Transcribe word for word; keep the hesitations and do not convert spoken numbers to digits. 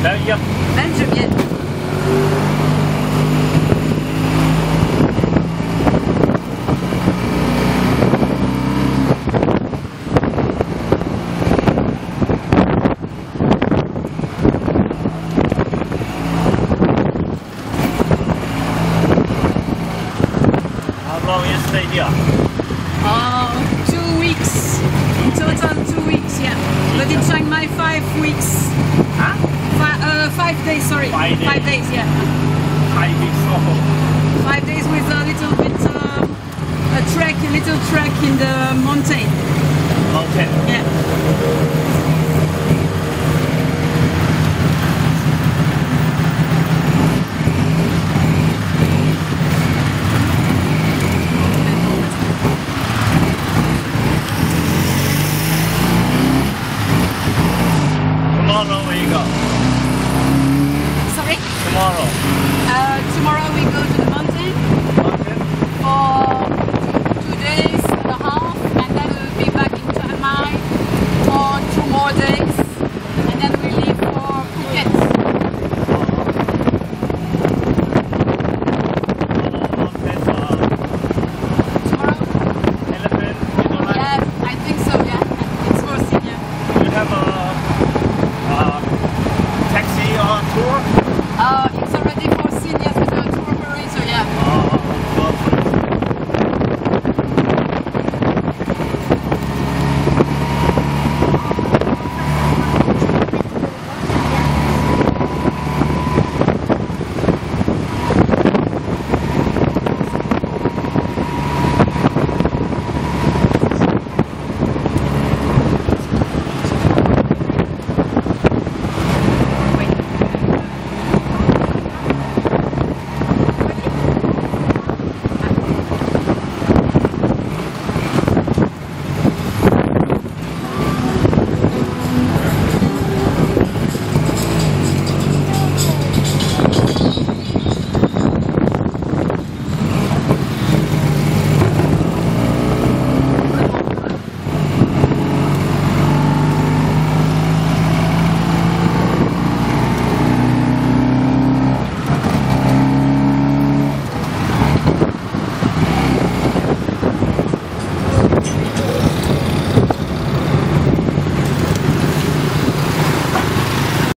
Belgium. Belgium, yeah. How long you stay here? Uh, two weeks. In total, two weeks, yeah. But in Chiang Mai, five weeks. Huh? Five, uh, five days, sorry. Five days. Five days, yeah. Five weeks off. Five days with a little bit, uh, a trek, a little trek in the mountain. Mountain. Yeah.